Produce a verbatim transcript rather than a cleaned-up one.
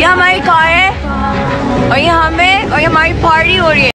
हमारी कार है और ये हमें और ये हमारी पार्टी हो रही है।